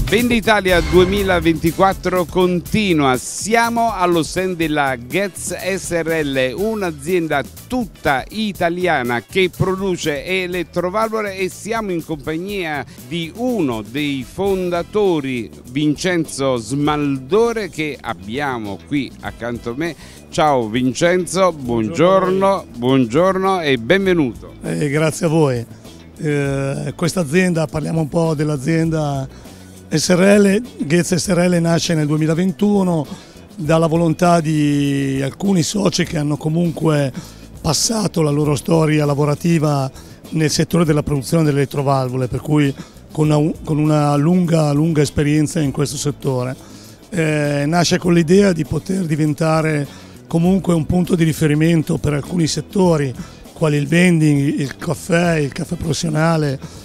Venditalia 2024 continua, siamo allo stand della Getz SRL, un'azienda tutta italiana che produce elettrovalvole, e siamo in compagnia di uno dei fondatori, Vincenzo Smaldore, che abbiamo qui accanto a me. Ciao Vincenzo, buongiorno e benvenuto. Grazie a voi. Questa azienda, parliamo un po' dell'azienda SRL. Getz SRL nasce nel 2021 dalla volontà di alcuni soci che hanno comunque passato la loro storia lavorativa nel settore della produzione delle elettrovalvole, per cui con una lunga esperienza in questo settore. Nasce con l'idea di poter diventare comunque un punto di riferimento per alcuni settori, quali il vending, il caffè professionale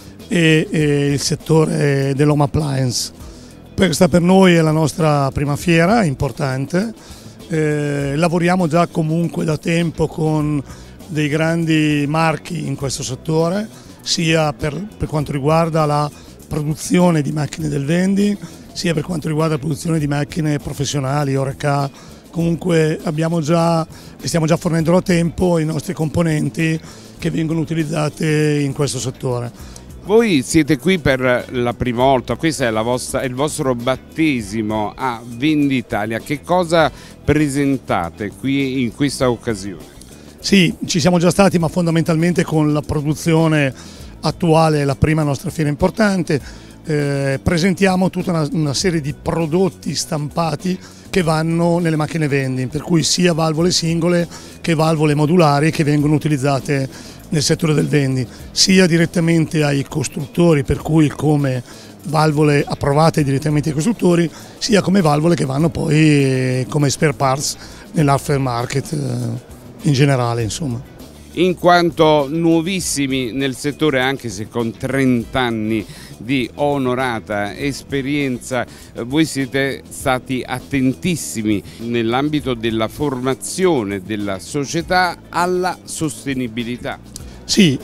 e il settore dell'home appliance. Questa per noi è la nostra prima fiera importante. Lavoriamo già comunque da tempo con dei grandi marchi in questo settore, sia per quanto riguarda la produzione di macchine del vending, sia per quanto riguarda la produzione di macchine professionali, Oreca. Comunque stiamo già fornendo da tempo i nostri componenti che vengono utilizzati in questo settore. Voi siete qui per la prima volta, questo è il vostro battesimo a Venditalia. Che cosa presentate qui in questa occasione? Sì, ci siamo già stati, ma fondamentalmente con la produzione attuale, la prima nostra fiera importante. Presentiamo tutta una serie di prodotti stampati che vanno nelle macchine vending, per cui sia valvole singole che valvole modulari che vengono utilizzate nel settore del vending, sia direttamente ai costruttori, per cui come valvole approvate direttamente ai costruttori, sia come valvole che vanno poi come spare parts nell'aftermarket in generale, insomma. In quanto nuovissimi nel settore, anche se con 30 anni di onorata esperienza, voi siete stati attentissimi nell'ambito della formazione della società alla sostenibilità. Sì,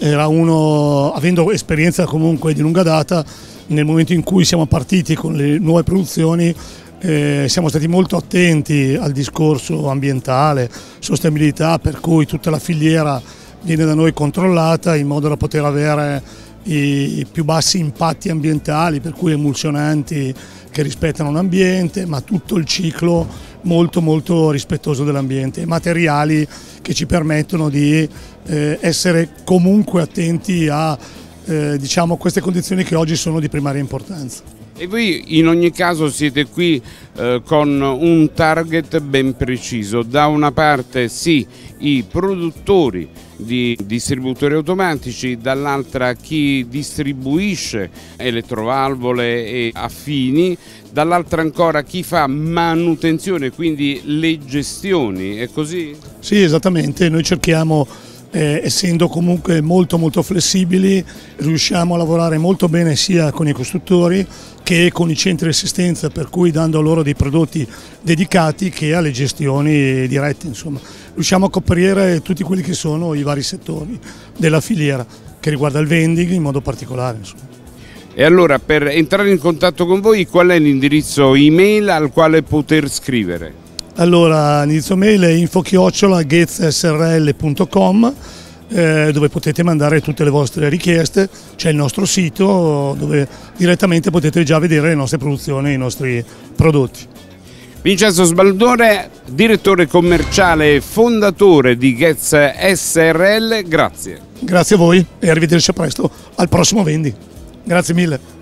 avendo esperienza comunque di lunga data, nel momento in cui siamo partiti con le nuove produzioni siamo stati molto attenti al discorso ambientale, sostenibilità, per cui tutta la filiera viene da noi controllata in modo da poter avere i più bassi impatti ambientali, per cui emulsionanti che rispettano l'ambiente, ma tutto il ciclo molto rispettoso dell'ambiente, e materiali che ci permettono di essere comunque attenti a queste condizioni che oggi sono di primaria importanza. E voi in ogni caso siete qui con un target ben preciso: da una parte sì, i produttori di distributori automatici, dall'altra chi distribuisce elettrovalvole e affini, dall'altra ancora chi fa manutenzione, quindi le gestioni, è così? Sì, esattamente, noi cerchiamo, essendo comunque molto flessibili, riusciamo a lavorare molto bene sia con i costruttori che con i centri di assistenza, per cui dando loro dei prodotti dedicati, che alle gestioni dirette, insomma. Riusciamo a coprire tutti quelli che sono i vari settori della filiera, che riguarda il vending in modo particolare, insomma. E allora, per entrare in contatto con voi, qual è l'indirizzo email al quale poter scrivere? Allora, l'indirizzo mail è info@getzsrl.com, dove potete mandare tutte le vostre richieste. C'è il nostro sito dove direttamente potete già vedere le nostre produzioni e i nostri prodotti. Vincenzo Smaldore, direttore commerciale e fondatore di Getz SRL, grazie. Grazie a voi e arrivederci presto al prossimo Vendi. Grazie mille.